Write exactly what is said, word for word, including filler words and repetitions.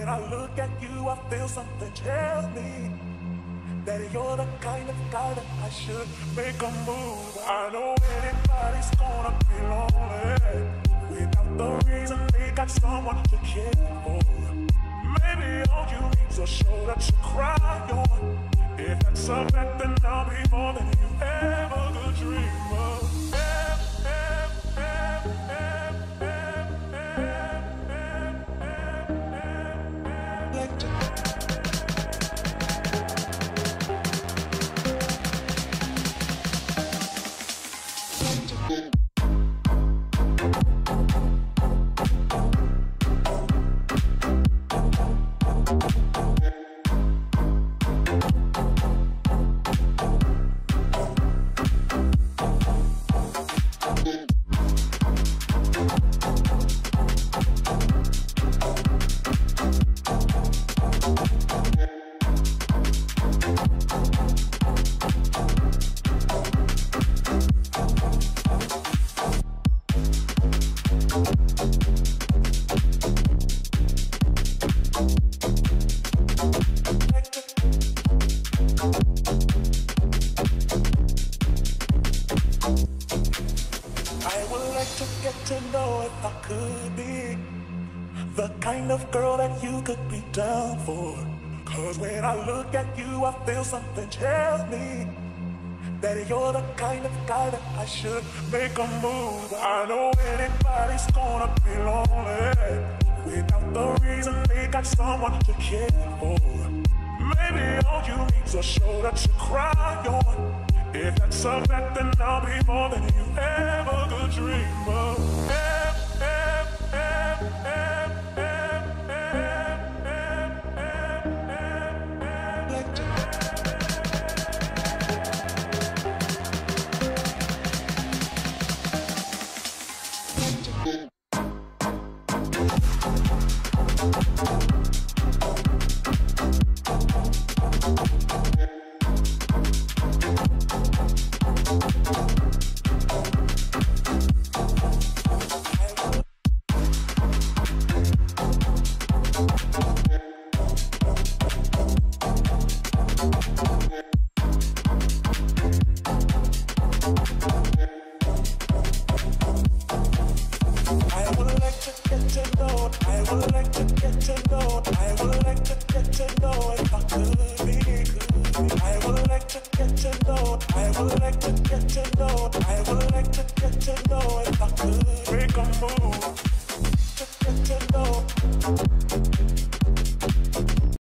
when I look at you, I feel something tell me that you're the kind of guy that I should make a move. I know anybody's gonna be lonely without the reason they got someone to care for. Maybe all you need's a shoulder to cry on. If that's a fact, then I'll be more than you ever could dream of. To know if I could be the kind of girl that you could be down for. Cause when I look at you, I feel something tell me that you're the kind of guy that I should make a move. I know anybody's gonna be lonely without the reason they got someone to care for. Maybe all you need's a shoulder to cry on. If that's a fact, then I'll be more than you ever could dream of. I would like to get to know if I could make a move.